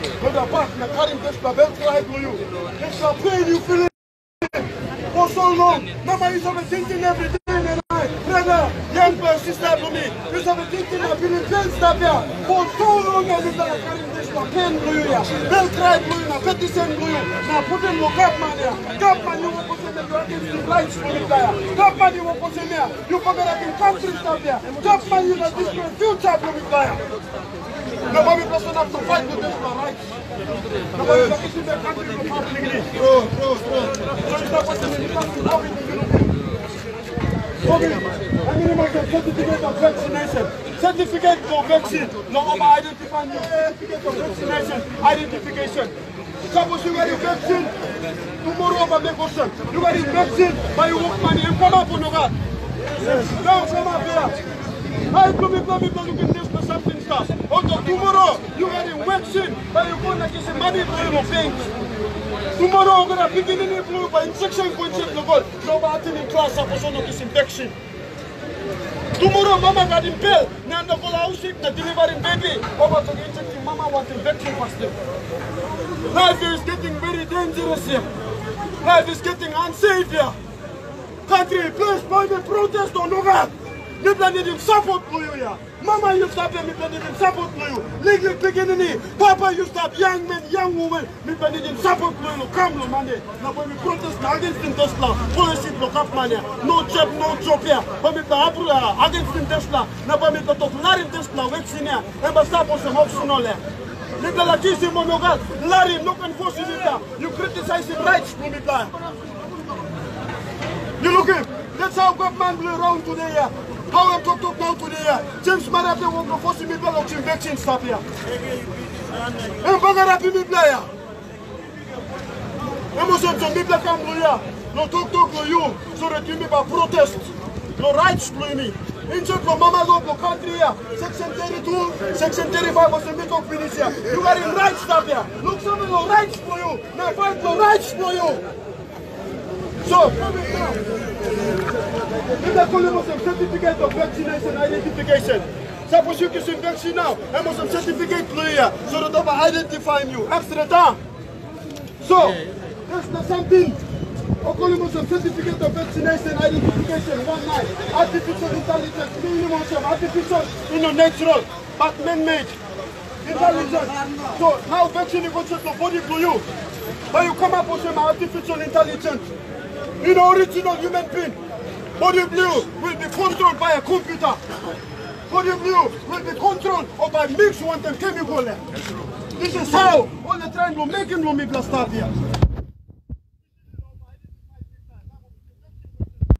But the partner carrying this belt right for you. It's a pain you feel it for so long. Mama used to be thinking every day in the night. Brother, young person, sister to me. You used to be thinking I've been in pain stuff here for so long. I was carrying this pain for you here. Belt right for you, now 50 cent for you. Now put in your gap man here. Gap man, you won't put in the rights for me there. Gap man, you won't put in here. You forget I've been country stuff here. Gap man, you know this future for me there. Nobody doesn't have to fight with this one, right? Nobody doesn't see their country from publicly. So it's not what you have to love in the European. Okay, I mean, a certificate of vaccination. Certificate for vaccine. No, identifying your certificate of vaccination. Identification. Suppose you get a vaccine, tomorrow over the question. You get a vaccine, but you work money and come up on the God. Don't come up here. I come you can test for something stuff. Also tomorrow you get a vaccine, but you're going to get some money for your things. Tomorrow we're going to begin in blue by injection going to the God. Nobody in class supposed to get infection. Tomorrow mama got in bed, now the whole house sick, the delivering baby. Over to the injecting mama wants infection faster. Life is getting very dangerous here. Life is getting unsafe here. Country, please find a protest on Nogat. We need support for you here. Mama used to have me need support for you. Legally beginning, Papa used to have young men, young women. We need support for you. Come on, man. Now when we protest against Tesla, policy look up man. No job here. When we against Tesla, now when we talk to Tesla, vaccine here, and support some optional here. Larry, no enforcing it. You criticize his rights from it. You look at that's how government will around today here. How I'm talking now today here. James Marape won't go force me to watch vaccine stuff here. And Bagarapi me player. And most of the people come here. No talk to you so that you may protest. No rights to me. In check from Mama's own country here. Section 32, Section 35 was the middle of finish here. You got in rights stuff here. Look, some of the rights for you. Now fight for rights for you. So, if they call him some certificate of vaccination identification, suppose you get vaccine now, I must have certificate clear so that they identify you. Extra time. So, there's not something. I call him some certificate of vaccination identification one night. Artificial intelligence, minimum of artificial, natural, but man-made intelligence. So now vaccine is going to the body for you. But you come up with some artificial intelligence. Original human being. Body blue will be controlled by a computer. Body blue will be controlled or by mixed one chemical. This is how all the time we're making Lumibla start here.